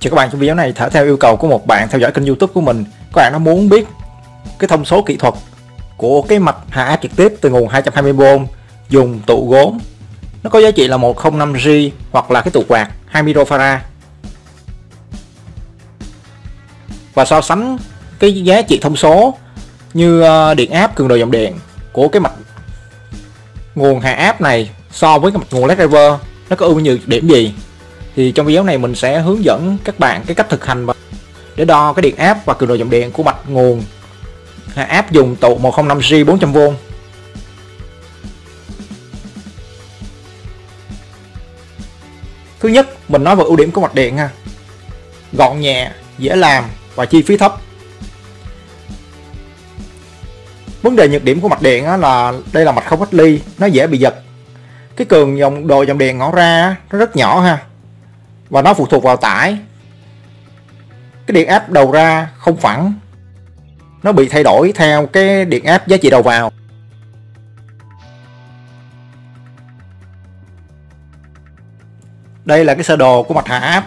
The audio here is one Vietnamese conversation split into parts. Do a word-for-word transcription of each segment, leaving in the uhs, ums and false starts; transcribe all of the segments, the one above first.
Chào các bạn, trong video này thể theo yêu cầu của một bạn theo dõi kênh YouTube của mình. Các bạn nó muốn biết cái thông số kỹ thuật của cái mạch hạ áp trực tiếp từ nguồn hai trăm hai mươi vôn dùng tụ gốm, nó có giá trị là một không năm G hoặc là cái tụ quạt hai microfarad, và so sánh cái giá trị thông số như điện áp cường độ dòng điện của cái mạch nguồn hạ áp này so với cái mạch nguồn led driver nó có ưu nhược điểm gì. Thì trong video này mình sẽ hướng dẫn các bạn cái cách thực hành để đo cái điện áp và cường độ dòng điện của mạch nguồn hạ áp dùng tụ một không năm G bốn trăm vôn. Thứ nhất, mình nói về ưu điểm của mạch điện ha. Gọn nhẹ, dễ làm và chi phí thấp. Vấn đề nhược điểm của mạch điện là đây là mạch không cách ly, nó dễ bị giật. Cái cường dòng độ dòng điện ngõ ra nó rất nhỏ ha, và nó phụ thuộc vào tải. Cái điện áp đầu ra không phẳng, nó bị thay đổi theo cái điện áp giá trị đầu vào. Đây là cái sơ đồ của mạch hạ áp.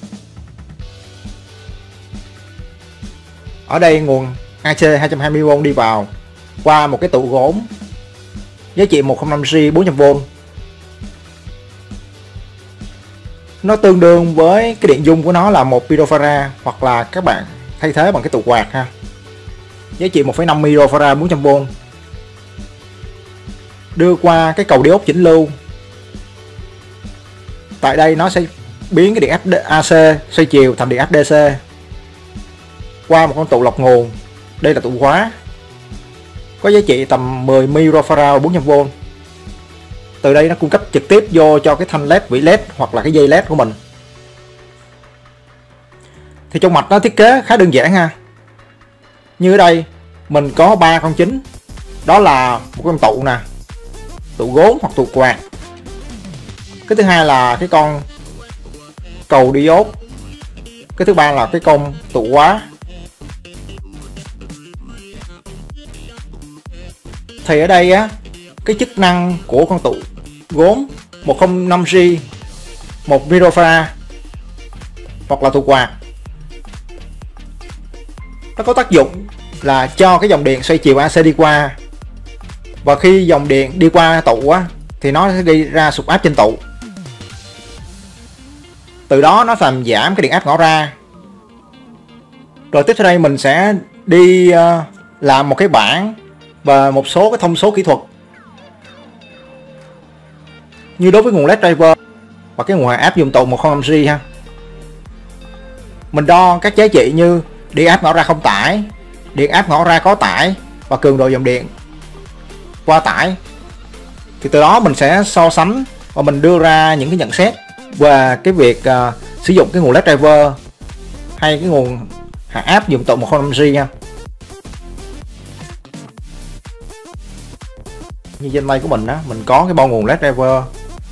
Ở đây nguồn a xê hai trăm hai mươi vôn đi vào qua một cái tụ gốm giá trị một không năm G bốn trăm vôn. Nó tương đương với cái điện dung của nó là một microfarad, hoặc là các bạn thay thế bằng cái tụ quạt ha, giá trị một phẩy năm microfarad bốn trăm vôn, đưa qua cái cầu diode chỉnh lưu. Tại đây nó sẽ biến cái điện áp a xê xoay chiều thành điện áp đê xê qua một con tụ lọc nguồn. Đây là tụ khóa, có giá trị tầm mười microfarad bốn trăm vôn. Từ đây nó cung cấp trực tiếp vô cho cái thanh led, vỉ led hoặc là cái dây led của mình. Thì trong mạch nó thiết kế khá đơn giản ha. Như ở đây mình có ba con chính, đó là một con tụ nè, tụ gốm hoặc tụ quạt. Cái thứ hai là cái con cầu diode. Cái thứ ba là cái con tụ khóa. Thì ở đây á, cái chức năng của con tụ gốm một không năm G, một microfarad hoặc là tụ quạt, nó có tác dụng là cho cái dòng điện xoay chiều a xê đi qua, và khi dòng điện đi qua tụ á, thì nó sẽ gây ra sụt áp trên tụ. Từ đó nó làm giảm cái điện áp ngõ ra. Rồi tiếp theo đây mình sẽ đi uh, làm một cái bảng và một số cái thông số kỹ thuật. Như đối với nguồn led driver và cái nguồn hạ áp dùng tụ một không năm G ha, mình đo các giá trị như điện áp ngõ ra không tải, điện áp ngõ ra có tải và cường độ dòng điện qua tải. Thì từ đó mình sẽ so sánh và mình đưa ra những cái nhận xét về cái việc uh, sử dụng cái nguồn led driver hay cái nguồn hạ áp dùng tụ một không năm G nha. Như trên tay của mình á, mình có cái bao nguồn led driver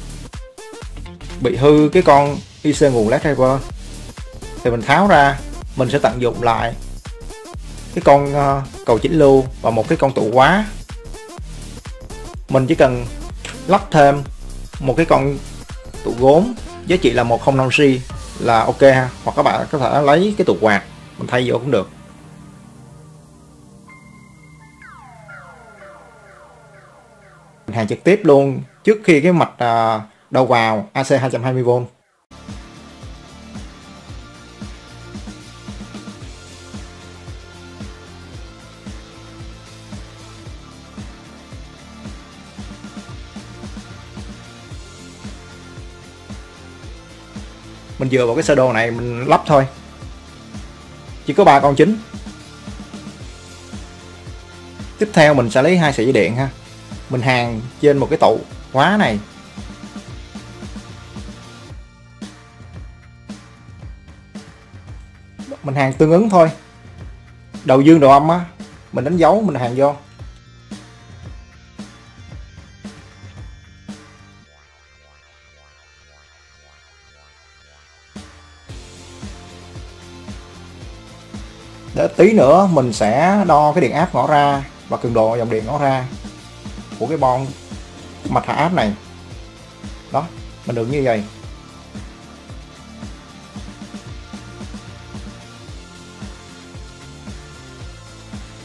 bị hư cái con i xê nguồn led driver, thì mình tháo ra, mình sẽ tận dụng lại cái con uh, cầu chỉnh lưu và một cái con tụ khóa. Mình chỉ cần lắp thêm một cái con tụ gốm giá trị là một không năm G là ok ha, hoặc các bạn có thể lấy cái tụ quạt mình thay vô cũng được. Mình hàng trực tiếp luôn trước khi cái mạch uh, đầu vào a xê hai trăm hai mươi vôn. Mình dựa vào cái sơ đồ này mình lắp thôi. Chỉ có ba con chính. Tiếp theo mình sẽ lấy hai sợi dây điện ha. Mình hàn trên một cái tụ khóa này. Mình hàn tương ứng thôi. Đầu dương đầu âm á, mình đánh dấu mình hàn vô. Để tí nữa mình sẽ đo cái điện áp ngõ ra và cường độ dòng điện ngõ ra của cái bon mạch hạ áp này. Đó, mình được như vậy.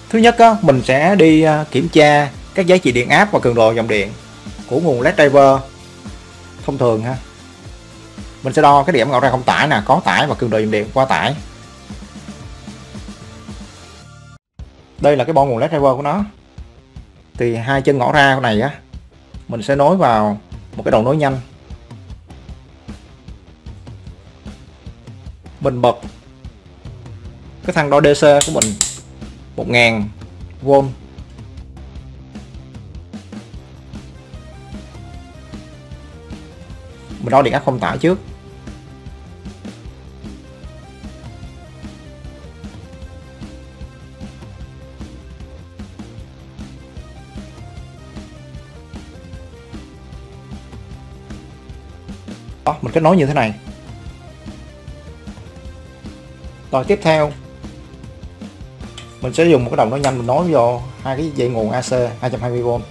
Thứ nhất á, mình sẽ đi kiểm tra các giá trị điện áp và cường độ dòng điện của nguồn led driver thông thường ha. Mình sẽ đo cái điểm ngõ ra không tải nè, có tải và cường độ dòng điện qua tải. Đây là cái bo nguồn led driver của nó. Thì hai chân ngõ ra này á, mình sẽ nối vào một cái đầu nối nhanh. Mình bật cái thang đo đê xê của mình một nghìn vôn. Mình đo điện áp không tải trước. Đó, mình kết nối như thế này. Rồi tiếp theo mình sẽ dùng một cái đầu nối nhanh, mình nối vô hai cái dây nguồn a xê hai trăm hai mươi vôn.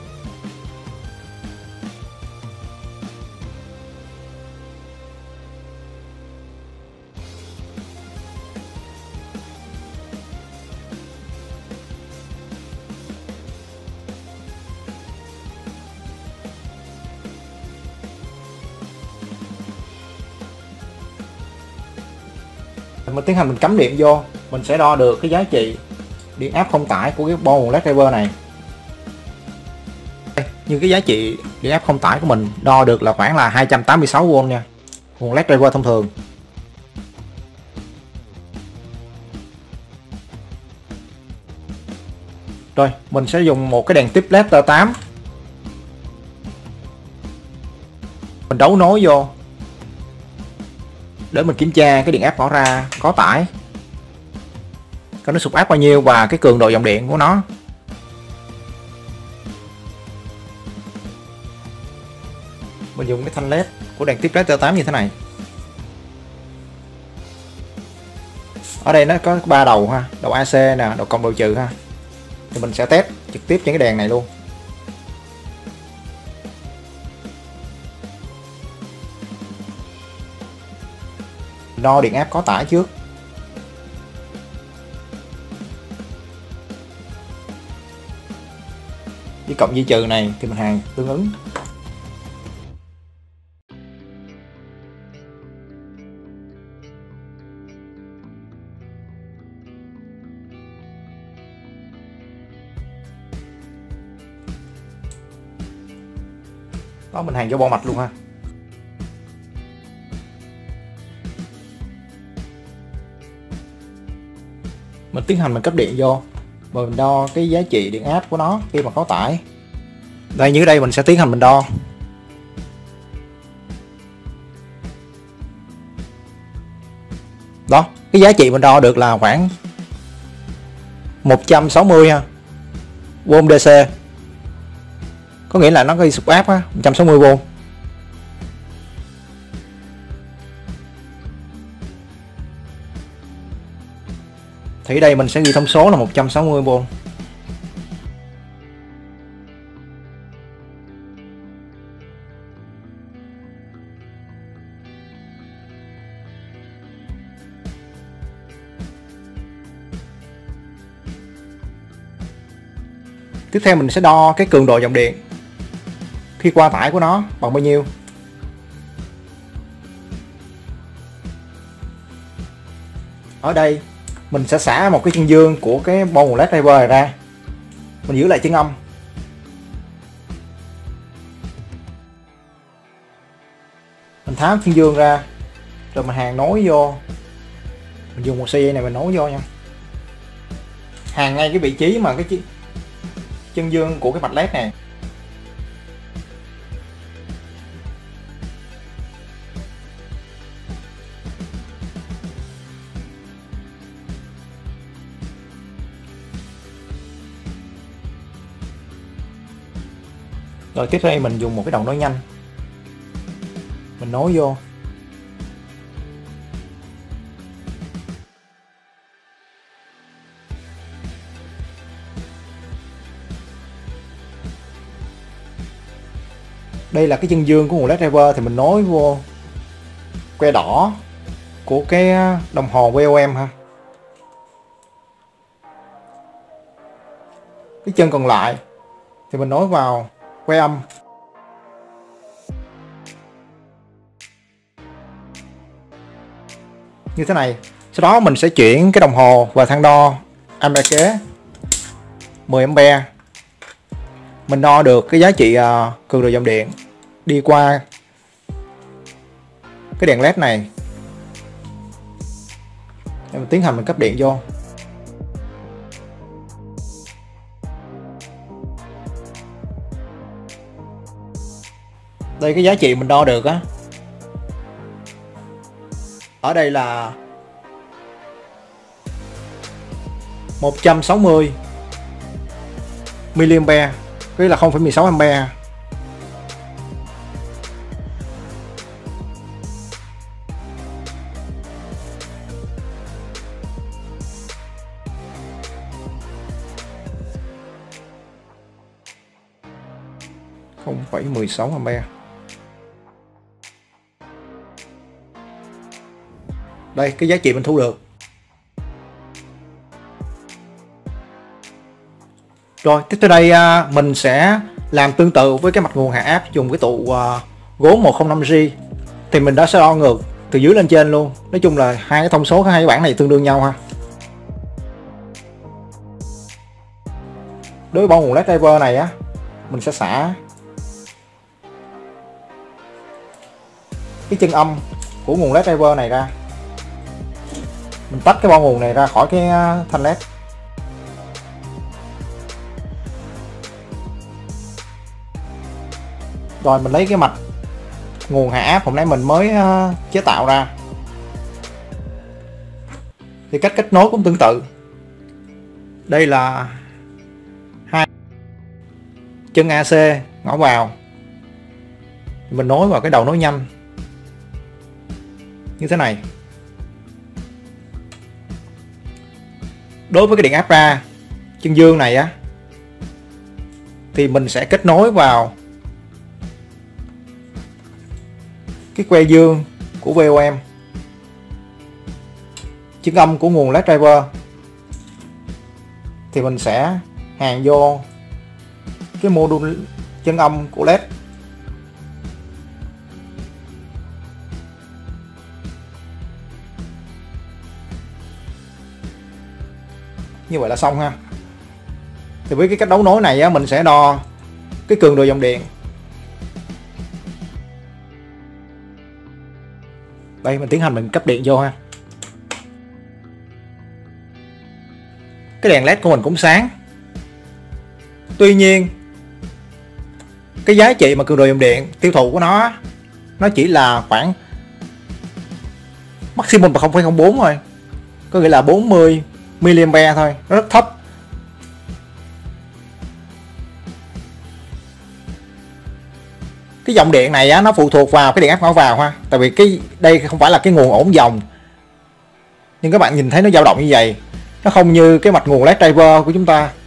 Mình tiến hành mình cắm điện vô, mình sẽ đo được cái giá trị điện áp không tải của cái bo nguồn led driver này. Như cái giá trị điện áp không tải của mình đo được là khoảng là hai trăm tám mươi sáu vôn nha, nguồn led driver thông thường. Rồi mình sẽ dùng một cái đèn tiếp led tê tám, mình đấu nối vô để mình kiểm tra cái điện áp ngõ ra có tải, coi nó sụp áp bao nhiêu và cái cường độ dòng điện của nó. Mình dùng cái thanh led của đèn tiếp led tê tám như thế này. Ở đây nó có ba đầu ha, đầu a xê nè, đầu cộng đầu trừ ha. Thì mình sẽ test trực tiếp trên cái đèn này luôn. Đo điện áp có tải trước. Với cộng với trừ này thì mình hàng tương ứng. Đó, mình hàng vô bo mạch luôn ha. Mình tiến hành mình cấp điện vô và mình đo cái giá trị điện áp của nó khi mà có tải. Đây, như đây mình sẽ tiến hành mình đo. Đó, cái giá trị mình đo được là khoảng một trăm sáu mươi ha, vôn đê xê. Có nghĩa là nó gây sụp áp á, một trăm sáu mươi vôn. Thì đây mình sẽ ghi thông số là một trăm sáu mươi vôn. Tiếp theo mình sẽ đo cái cường độ dòng điện khi qua tải của nó bằng bao nhiêu. Ở đây mình sẽ xả một cái chân dương của cái bo nguồn led driver này ra, mình giữ lại chân âm. Mình tháo chân dương ra rồi mình hàng nối vô, mình dùng một sợi dây này mình nối vô nha, hàng ngay cái vị trí mà cái chân dương của cái mạch led này. Rồi tiếp theo mình dùng một cái đầu nối nhanh, mình nối vô. Đây là cái chân dương của nguồn led driver thì mình nối vô que đỏ của cái đồng hồ vê o em ha. cái chân còn lại thì mình nối vào que âm. Như thế này. Sau đó mình sẽ chuyển cái đồng hồ và thang đo ampe kế mười ampe. Mình đo được cái giá trị uh, cường độ dòng điện đi qua cái đèn led này. Để mình tiến hành mình cấp điện vô. Đây cái giá trị mình đo được á. Ở đây là một trăm sáu mươi mi-li-ampe, cái là không phẩy mười sáu ampe. không phẩy mười sáu ampe. Đây cái giá trị mình thu được. Rồi tiếp tới đây mình sẽ làm tương tự với cái mặt nguồn hạ áp dùng cái tụ gốm một không năm G. Thì mình đã sẽ đo ngược từ dưới lên trên luôn. Nói chung là hai cái thông số hai cái bảng này tương đương nhau ha. Đối với bao nguồn led driver này á, mình sẽ xả cái chân âm của nguồn led driver này ra. Mình tách cái bao nguồn này ra khỏi cái thanh led. Rồi mình lấy cái mạch nguồn hạ áp hôm nãy mình mới chế tạo ra. Thì cách kết nối cũng tương tự. Đây là hai chân a xê ngõ vào. Mình nối vào cái đầu nối nhanh như thế này. Đối với cái điện áp ra chân dương này á, thì mình sẽ kết nối vào cái que dương của vê o em, chân âm của nguồn led driver thì mình sẽ hàn vô cái module chân âm của led. Như vậy là xong ha. Thì với cái cách đấu nối này á, mình sẽ đo cái cường độ dòng điện. Đây mình tiến hành mình cấp điện vô ha. Cái đèn led của mình cũng sáng. Tuy nhiên cái giá trị mà cường độ dòng điện tiêu thụ của nó nó chỉ là khoảng maximum là không phẩy không bốn thôi. Có nghĩa là bốn mươi mi-li-ampe thôi, nó rất thấp. Cái dòng điện này á, nó phụ thuộc vào cái điện áp ngõ vào ha. Tại vì cái đây không phải là cái nguồn ổn dòng. Nhưng các bạn nhìn thấy nó dao động như vậy. Nó không như cái mạch nguồn led driver của chúng ta.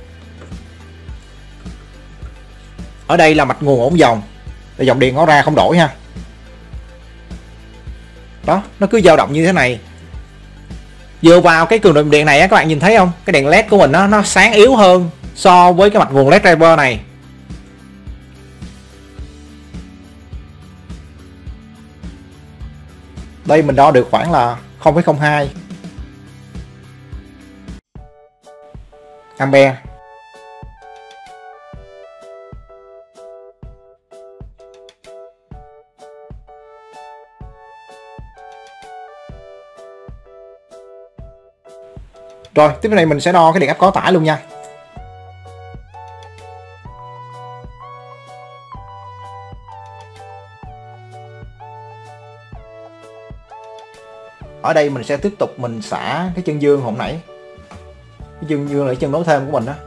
Ở đây là mạch nguồn ổn dòng. Thì dòng điện nó ra không đổi ha. Đó, nó cứ dao động như thế này. Dựa vào cái cường độ điện này á, các bạn nhìn thấy không? Cái đèn led của mình nó nó sáng yếu hơn so với cái mạch nguồn led driver này. Đây mình đo được khoảng là không phẩy không hai ampe. Rồi tiếp này mình sẽ đo cái điện áp có tải luôn nha. Ở đây mình sẽ tiếp tục mình xả cái chân dương hồi nãy. Cái chân dương là chân nối thêm của mình đó.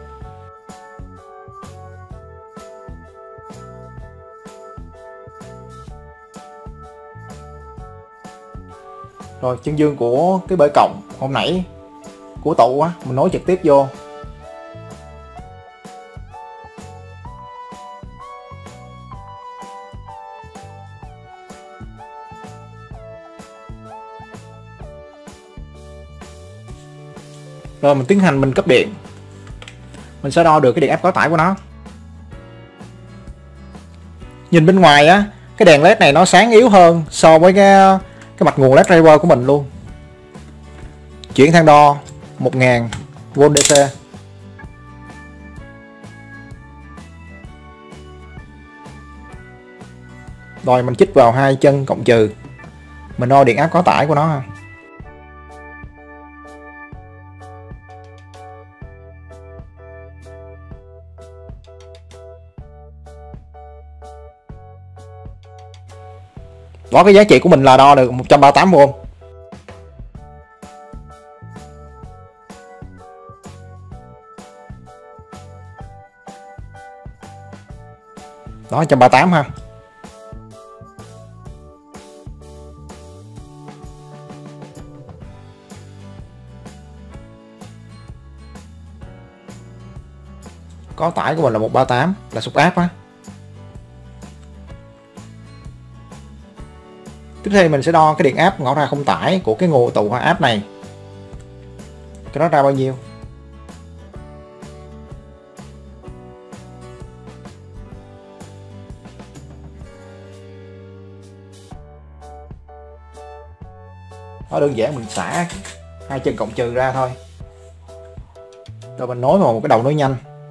Rồi chân dương của cái bể cộng hồi nãy của tụ á, mình nối trực tiếp vô. Rồi mình tiến hành mình cấp điện. mình sẽ đo được cái điện áp quá tải của nó. Nhìn bên ngoài á, cái đèn led này nó sáng yếu hơn so với cái cái mạch nguồn led driver của mình luôn. Chuyển sang đo một nghìn vôn đê xê. Rồi mình chích vào hai chân cộng trừ, mình đo điện áp quá tải của nó ha. Đó, cái giá trị của mình là đo được một trăm ba mươi tám vôn. Đó, một trăm ba mươi tám ha. Có tải của mình là một trăm ba mươi tám, là sụt áp á. Tiếp theo mình sẽ đo cái điện áp ngõ ra không tải của cái nguồn tụ hòa áp này, cái nó ra bao nhiêu. Nó đơn giản mình xả hai chân cộng trừ ra thôi, rồi mình nối vào một cái đầu nối nhanh.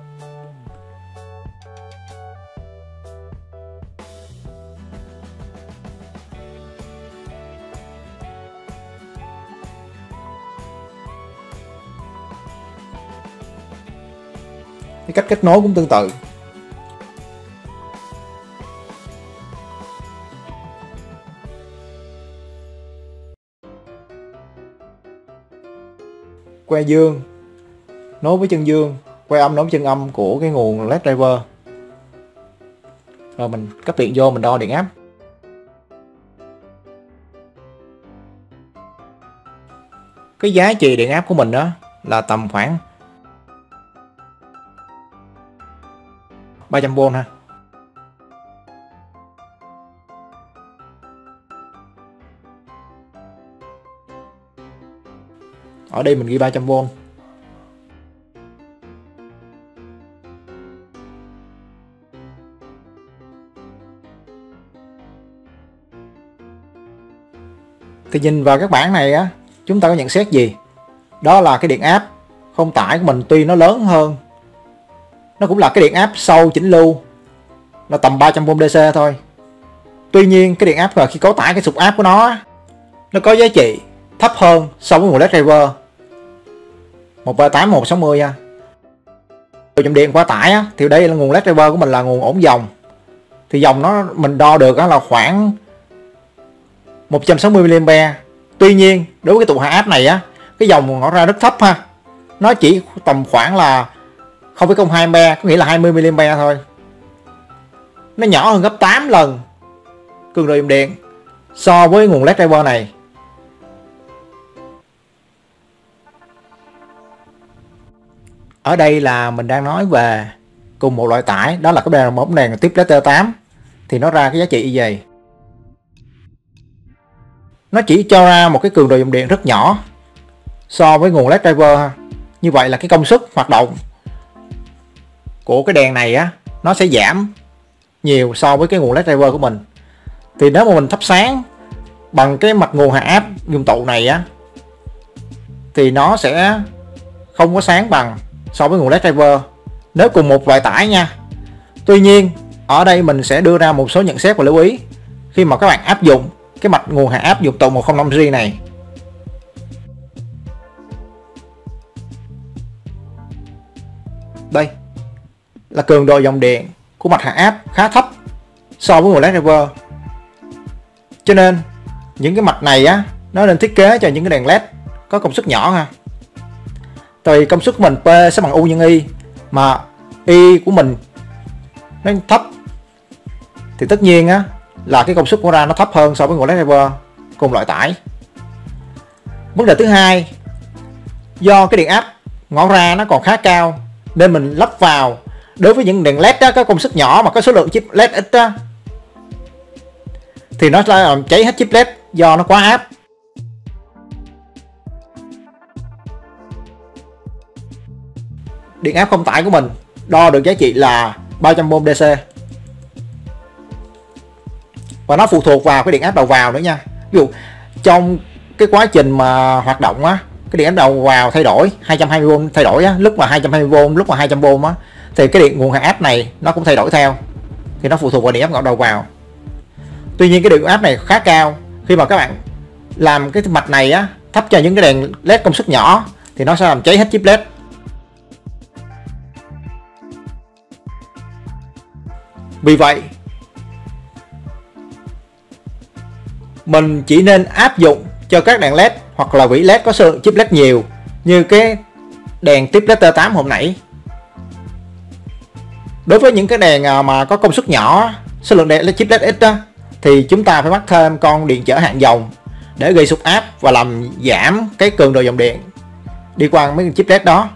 Cái cách kết nối cũng tương tự. Que dương nối với chân dương, que âm nối với chân âm của cái nguồn led driver. Rồi mình cấp điện vô, mình đo điện áp. Cái giá trị điện áp của mình đó là tầm khoảng ba trăm vôn ha. Ở đây mình ghi ba trăm vôn. Thì nhìn vào các bảng này á, chúng ta có nhận xét gì? Đó là cái điện áp không tải của mình tuy nó lớn hơn, nó cũng là cái điện áp sau chỉnh lưu, là tầm ba trăm vôn đê xê thôi. Tuy nhiên cái điện áp là khi có tải, cái sụt áp của nó nó có giá trị thấp hơn so với nguồn led driver một ba tám một sáu mươi nha. Rồi dòng điện quá tải á, thì đây là nguồn led driver của mình là nguồn ổn dòng, thì dòng nó mình đo được á là khoảng một trăm sáu mươi mi li am pe. Tuy nhiên đối với cái tụ hạ áp này á, cái dòng nó ra rất thấp ha, nó chỉ tầm khoảng là không phẩy không hai ampe, có nghĩa là hai mươi mi li am pe thôi. Nó nhỏ hơn gấp tám lần cường độ dòng điện so với nguồn led driver này. Ở đây là mình đang nói về cùng một loại tải, đó là cái đèn bóng đèn tiếp led T tám, thì nó ra cái giá trị như vậy. Nó chỉ cho ra một cái cường độ dòng điện rất nhỏ so với nguồn led driver ha. Như vậy là cái công suất hoạt động của cái đèn này á, nó sẽ giảm nhiều so với cái nguồn led driver của mình. Thì nếu mà mình thắp sáng bằng cái mạch nguồn hạ áp dung tụ này á, thì nó sẽ không có sáng bằng so với nguồn led driver nếu cùng một loại tải nha. Tuy nhiên ở đây mình sẽ đưa ra một số nhận xét và lưu ý khi mà các bạn áp dụng cái mạch nguồn hạ áp dung tụ một không năm G này. Đây là cường độ dòng điện của mạch hạ áp khá thấp so với nguồn led driver, cho nên những cái mạch này á, nó nên thiết kế cho những cái đèn led có công suất nhỏ ha. Thì công suất của mình P sẽ bằng U nhân Y, mà Y của mình nó thấp, thì tất nhiên á là cái công suất của ra nó thấp hơn so với nguồn led driver cùng loại tải. Vấn đề thứ hai, do cái điện áp ngõ ra nó còn khá cao, nên mình lắp vào đối với những đèn led đó có công suất nhỏ mà có số lượng chip led ít đó, thì nó sẽ làm cháy hết chip led do nó quá áp. điện áp không tải của mình đo được giá trị là ba trăm vôn đê xê. Và nó phụ thuộc vào cái điện áp đầu vào nữa nha. Ví dụ trong cái quá trình mà hoạt động á, cái điện áp đầu vào thay đổi, hai trăm hai mươi vôn thay đổi á, lúc mà hai trăm hai mươi vôn, lúc mà hai trăm vôn á, thì cái điện nguồn hạ áp này nó cũng thay đổi theo. Thì nó phụ thuộc vào điện áp đầu vào. Tuy nhiên cái điện áp này khá cao. Khi mà các bạn làm cái mạch này á, thắp cho những cái đèn led công suất nhỏ thì nó sẽ làm cháy hết chip led. Vì vậy mình chỉ nên áp dụng cho các đèn led hoặc là vỉ led có số lượng chip led nhiều, như cái đèn tiếp led T tám hôm nãy. Đối với những cái đèn mà có công suất nhỏ, số lượng đèn chip led ít đó, thì chúng ta phải mắc thêm con điện trở hạn dòng để gây sụt áp và làm giảm cái cường độ dòng điện đi qua mấy chip led đó.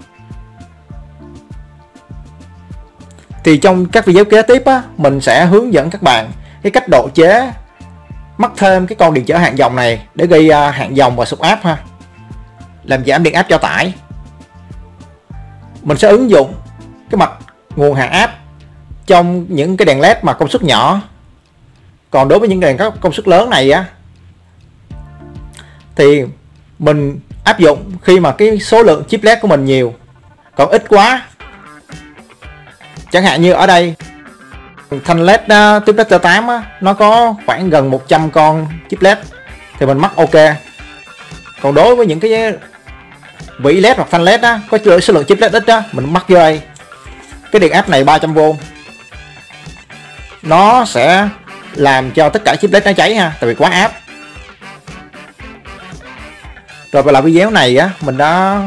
Thì trong các video kế tiếp á, mình sẽ hướng dẫn các bạn cái cách độ chế mắc thêm cái con điện trở hạn dòng này để gây hạn dòng và sụt áp ha, làm giảm điện áp cho tải. Mình sẽ ứng dụng cái mạch nguồn hạ áp trong những cái đèn led mà công suất nhỏ. Còn đối với những đèn có công suất lớn này á, thì mình áp dụng khi mà cái số lượng chip led của mình nhiều. Còn ít quá, chẳng hạn như ở đây thanh led uh, tiếp led T tám á, nó có khoảng gần một trăm con chip led thì mình mắc ok. Còn đối với những cái vỉ led hoặc thanh led á, có số lượng chip led ít á, mình mắc vô đây. Cái điện áp này ba trăm vôn nó sẽ làm cho tất cả chip led nó cháy ha, tại vì quá áp. Rồi về lại video này á, mình đã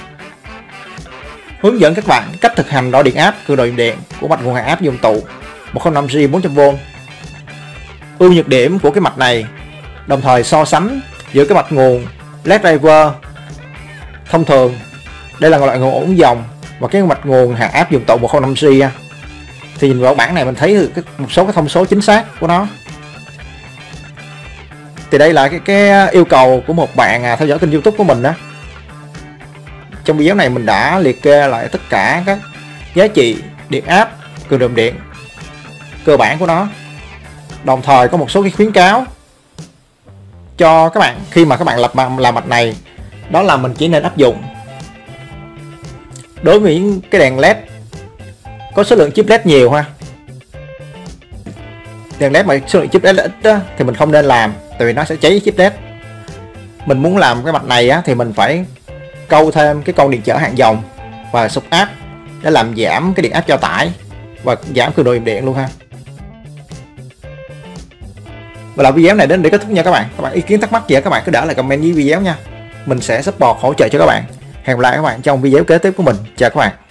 hướng dẫn các bạn cách thực hành đo điện áp, cường độ điện của mạch nguồn hạ áp dùng tụ một không năm G bốn trăm vôn, ưu nhược điểm của cái mạch này, đồng thời so sánh giữa cái mạch nguồn led driver thông thường, đây là loại nguồn ổn dòng, và cái mạch nguồn hạ áp dùng tụ một không năm G. Thì nhìn vào bảng này mình thấy được một số cái thông số chính xác của nó. Thì đây là cái, cái yêu cầu của một bạn à, theo dõi kênh YouTube của mình đó. Trong video này mình đã liệt kê lại tất cả các giá trị điện áp, cường độ điện cơ bản của nó. Đồng thời có một số cái khuyến cáo cho các bạn khi mà các bạn lập làm mạch này, đó là mình chỉ nên áp dụng đối với những cái đèn led có số lượng chip led nhiều ha. Đèn led mà số lượng chip led ít đó, thì mình không nên làm, tại vì nó sẽ cháy chip led. Mình muốn làm cái mạch này á, thì mình phải câu thêm cái con điện trở hạn dòng và sụt áp để làm giảm cái điện áp cho tải và giảm cường độ điện luôn ha. Và là video này đến để kết thúc nha các bạn. Các bạn ý kiến thắc mắc gì các bạn cứ để lại comment dưới video nha. Mình sẽ support hỗ trợ cho các bạn. Hẹn gặp lại các bạn trong video kế tiếp của mình. Chào các bạn.